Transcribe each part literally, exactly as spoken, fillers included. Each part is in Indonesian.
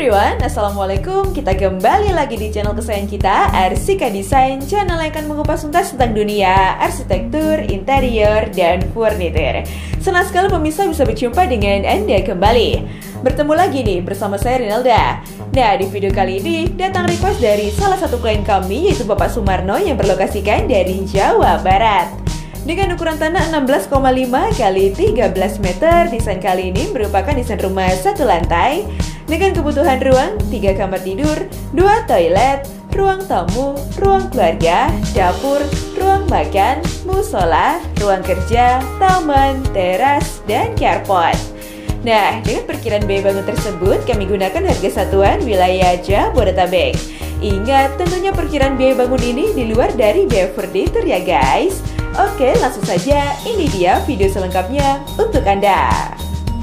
everyone, Assalamualaikum. Kita kembali lagi di channel kesayangan kita, Arsika Design, channel yang akan mengupas tuntas tentang dunia arsitektur, interior, dan furniture. Senang sekali pemirsa bisa berjumpa dengan Anda kembali. Bertemu lagi nih bersama saya Rinalda. Nah, di video kali ini datang request dari salah satu klien kami, yaitu Bapak Sumarno yang berlokasikan dari Jawa Barat. Dengan ukuran tanah enam belas koma lima kali tiga belas meter, desain kali ini merupakan desain rumah satu lantai dengan kebutuhan ruang tiga kamar tidur, dua toilet, ruang tamu, ruang keluarga, dapur, ruang makan, musola, ruang kerja, taman, teras, dan carport. Nah, dengan perkiraan biaya bangun tersebut, kami gunakan harga satuan wilayah Jabodetabek. Ingat, tentunya perkiraan biaya bangun ini di luar dari biaya furniture ya guys. Oke, langsung saja, ini dia video selengkapnya untuk Anda.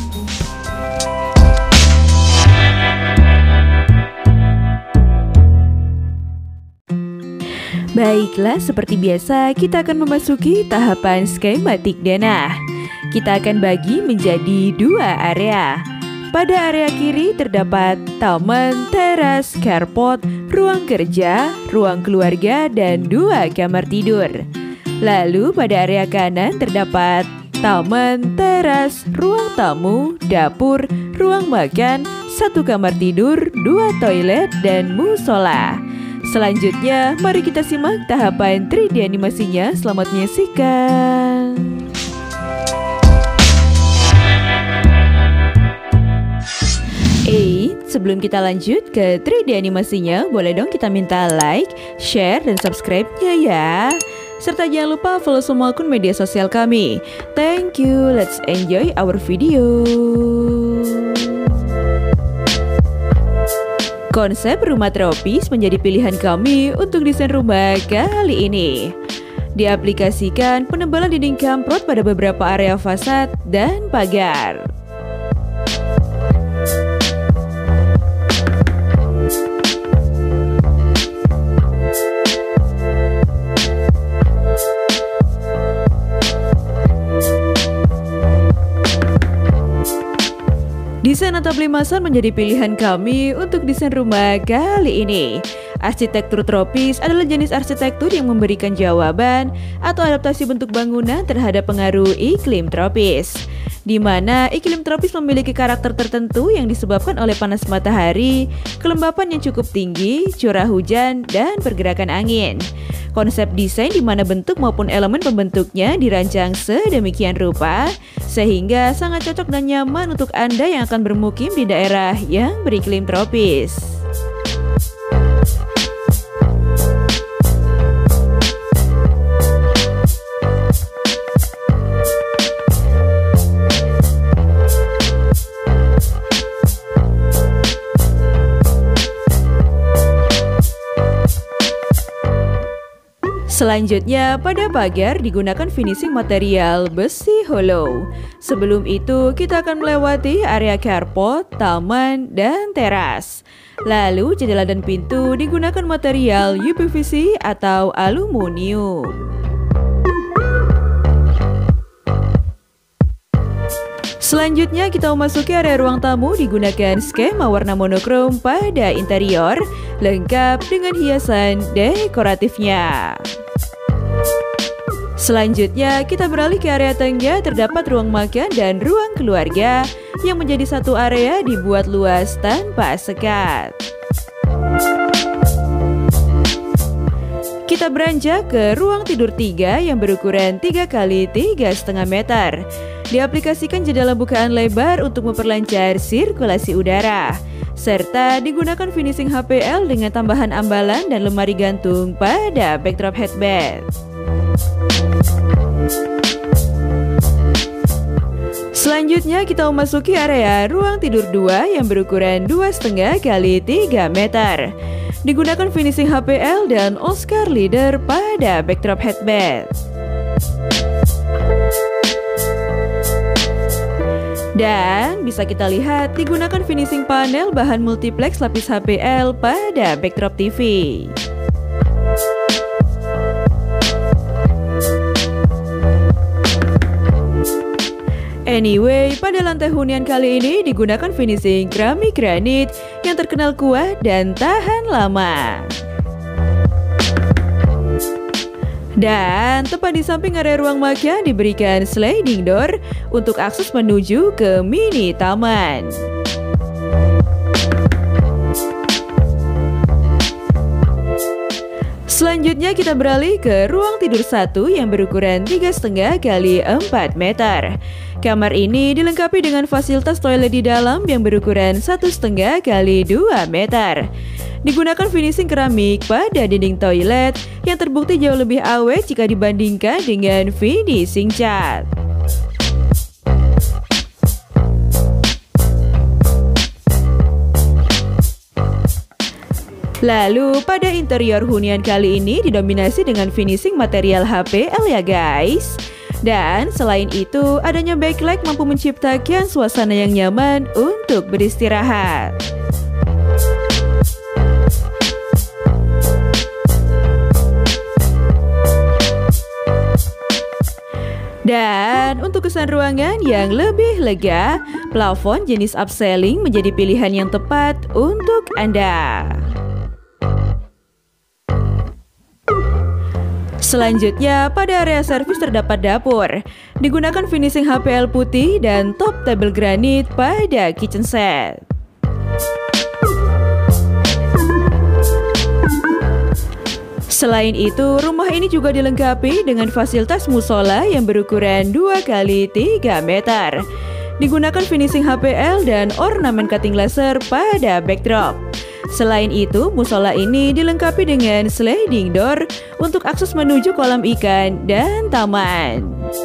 Baiklah, seperti biasa kita akan memasuki tahapan skematik denah. Kita akan bagi menjadi dua area. Pada area kiri terdapat taman, teras, carport, ruang kerja, ruang keluarga, dan dua kamar tidur. Lalu pada area kanan terdapat taman, teras, ruang tamu, dapur, ruang makan, satu kamar tidur, dua toilet, dan musola. Selanjutnya, mari kita simak tahapan tiga D animasinya. Selamat menyaksikan. Eh, sebelum kita lanjut ke tiga D animasinya, boleh dong kita minta like, share, dan subscribe-nya ya. Serta jangan lupa follow semua akun media sosial kami. Thank you, let's enjoy our video. Konsep rumah tropis menjadi pilihan kami untuk desain rumah kali ini. Diaplikasikan penebalan dinding kamprot pada beberapa area fasad dan pagar. Desain atap limasan menjadi pilihan kami untuk desain rumah kali ini. Arsitektur tropis adalah jenis arsitektur yang memberikan jawaban atau adaptasi bentuk bangunan terhadap pengaruh iklim tropis, di mana iklim tropis memiliki karakter tertentu yang disebabkan oleh panas matahari, kelembapan yang cukup tinggi, curah hujan, dan pergerakan angin. Konsep desain di mana bentuk maupun elemen pembentuknya dirancang sedemikian rupa sehingga sangat cocok dan nyaman untuk Anda yang akan bermukim di daerah yang beriklim tropis. Selanjutnya, pada pagar digunakan finishing material besi hollow. Sebelum itu, kita akan melewati area carport, taman, dan teras. Lalu, jendela dan pintu digunakan material U P V C atau aluminium. Selanjutnya, kita memasuki area ruang tamu digunakan skema warna monokrom pada interior, lengkap dengan hiasan dekoratifnya. Selanjutnya, kita beralih ke area tengah, terdapat ruang makan dan ruang keluarga yang menjadi satu area dibuat luas tanpa sekat. Kita beranjak ke ruang tidur tiga yang berukuran tiga kali tiga koma lima meter. Diaplikasikan jendela bukaan lebar untuk memperlancar sirkulasi udara, serta digunakan finishing H P L dengan tambahan ambalan dan lemari gantung pada backdrop headbed. Selanjutnya kita memasuki area ruang tidur dua yang berukuran dua koma lima kali tiga meter. Digunakan finishing H P L dan Oscar leader pada backdrop headbed. Dan bisa kita lihat digunakan finishing panel bahan multiplex lapis H P L pada backdrop T V. Anyway, pada lantai hunian kali ini digunakan finishing keramik granit yang terkenal kuat dan tahan lama. Dan tepat di samping area ruang makan diberikan sliding door untuk akses menuju ke mini taman. Selanjutnya kita beralih ke ruang tidur satu yang berukuran tiga koma lima kali empat meter. Kamar ini dilengkapi dengan fasilitas toilet di dalam yang berukuran satu koma lima kali dua meter. Digunakan finishing keramik pada dinding toilet yang terbukti jauh lebih awet jika dibandingkan dengan finishing cat. Lalu pada interior hunian kali ini didominasi dengan finishing material H P L ya guys. Dan selain itu adanya backlight mampu menciptakan suasana yang nyaman untuk beristirahat. Dan untuk kesan ruangan yang lebih lega, plafon jenis upselling menjadi pilihan yang tepat untuk Anda. Selanjutnya, pada area servis terdapat dapur. Digunakan finishing H P L putih dan top table granit pada kitchen set. Selain itu, rumah ini juga dilengkapi dengan fasilitas musola yang berukuran dua kali tiga meter. Digunakan finishing H P L dan ornamen cutting laser pada backdrop. Selain itu, musola ini dilengkapi dengan sliding door untuk akses menuju kolam ikan dan taman.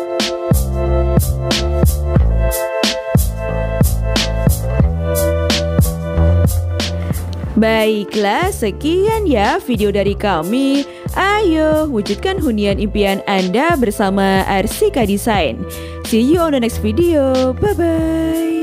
Baiklah, sekian ya video dari kami. Ayo, wujudkan hunian impian Anda bersama Arsika Design. See you on the next video. Bye-bye.